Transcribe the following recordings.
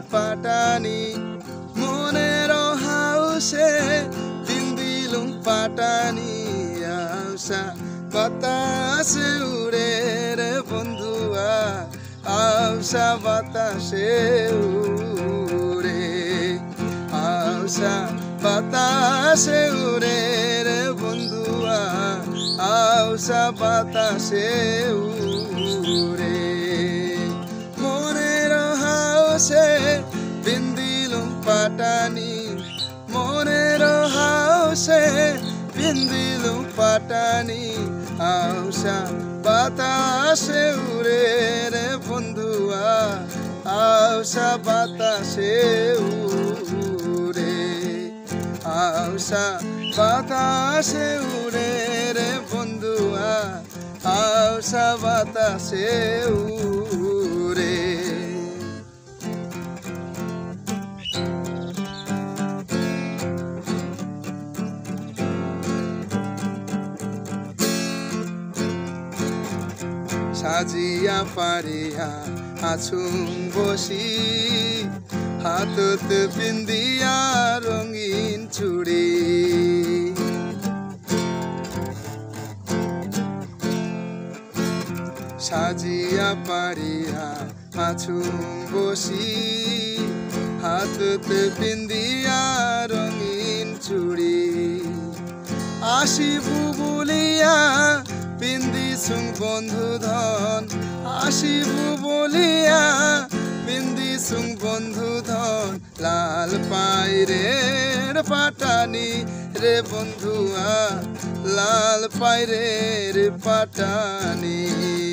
পাটানি মনের হাউসে দিলুম পাটানি আশা বাতাসে উড়ে রে বন্ধুয়া আশা বাতাসে উড়ে আশা বাতাসে উড়ে রে বন্ধুয়া আশা বাতাসে উড়ে মনের হাউসে বিন্দিলুম পাটানি মনের হাউসে বিন্দিলুম পাটানি আশা বাতাসে উড়ে রে বন্ধুয়া আশা বাতাসে উড়ে আশা বাতাসে উড়ে রে বন্ধুয়া আশা বাতাসে উড়ে সাজিয়া পারিয়া আছুম বসি হাতত পিন্দিয়া রঙিন চুড়ি সাজিয়া পারিয়া আছুম বসি হাতত পিন্দিয়া রঙিন চুড়ি আসিবু বলিয়া পিন্দিছুং বন্ধু ধন আসিবু বলিয়া পিন্দিছুং বন্ধু ধন লাল পায়রের পাটানি রে বন্ধুয়া লাল পায়রের পাটানি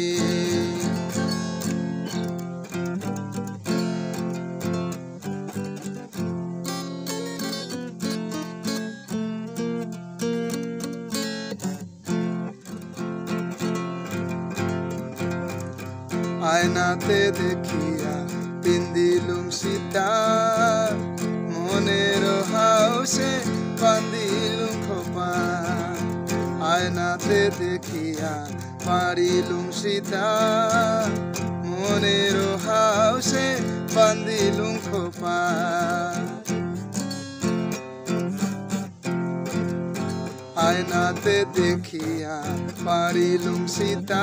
আয়নাতে দেখিয়া পিন্দিলুম সীতা মনের হাউসে বান্দিলুম খোপা আয়নাতে দেখিয়া পারিলুম সীতা মনের হাউসে বান্দিলুম খোপা আয়নাতে দেখিয়া পারিলুম সীতা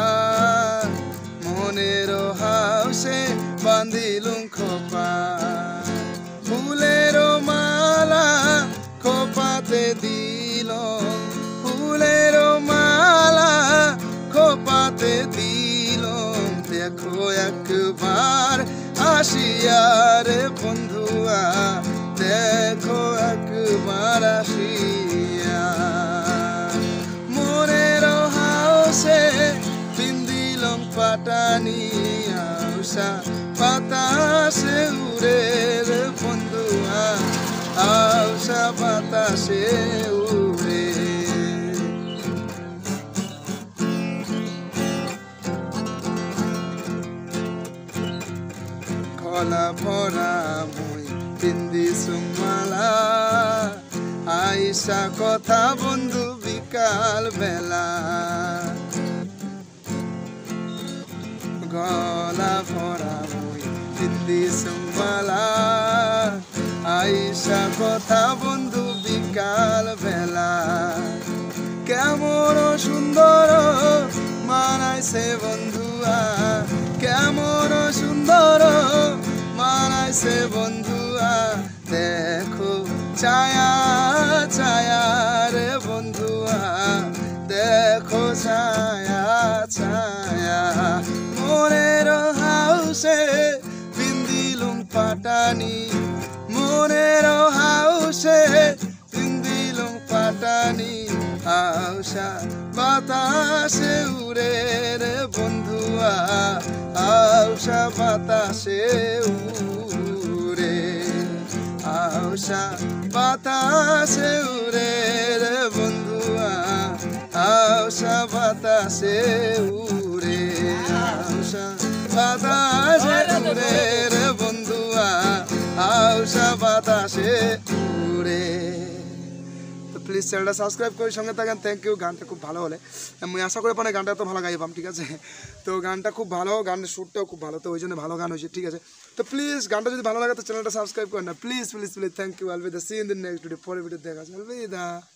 মনের হাউসে বান্দিলুম খোপা ফুলের মালা খোপাতে দিলুম ফুলের মালা খোপাতে দিলুম দেখো একবার আসিয়া রে বন্ধুয়া দেখো একবার আসিয়া মনের হাউসে পাটানি আশা বাতাসে উড়ে রে বন্ধুয়া আশা বাতাসে উড়ে গলা ভরা মই পিন্দিছুং মালা আইসা কথা বন্ধু বিকাল বেলা গলা ভরা মই পিন্দিছুং মালা আইসা কথা বন্ধু বিকাল বেলা কেমন সুন্দর মানাইছে বন্ধুয়া কেমন সুন্দর মানাইছে বন্ধুয়া দেখো ছায়া ছায়া রে বন্ধুয়া দেখো ছায়া ছায়া মনের হাউসে পিন্দিলুম পাটানি মনের হাউসে পিন্দিলুম পাটানি আশা বাতাসে উড়ে রে বন্ধুয়া আশা বাতাসে উড়ে আশা বাতাসে উড়ে রে বন্ধুয়া আশা বাতাসে উড়ে আশা বাতাসে উড়ে রে বন্ধুয়া আশা বাতাসে উড়ে। প্লিজ চ্যানেলটা সাবস্ক্রাইব করে সঙ্গে থাকেন। Thank you. গানটা খুব ভালো হলে আমি আশা করি পারে গানটা এত ভালো গাইবাম, ঠিক আছে। তো গানটা খুব ভালো, গানের সুরটাও খুব ভালো, তো ওই জন্য ভালো গান হয়েছে, ঠিক আছে। তো প্লিজ গানটা যদি ভালো লাগে তো চ্যানেলটা সাবস্ক্রাইব করেন না, please please please. Thank you. আলবিদা, see in the next video. পরের ভিডিও দেখা যাবে। আলবিদা।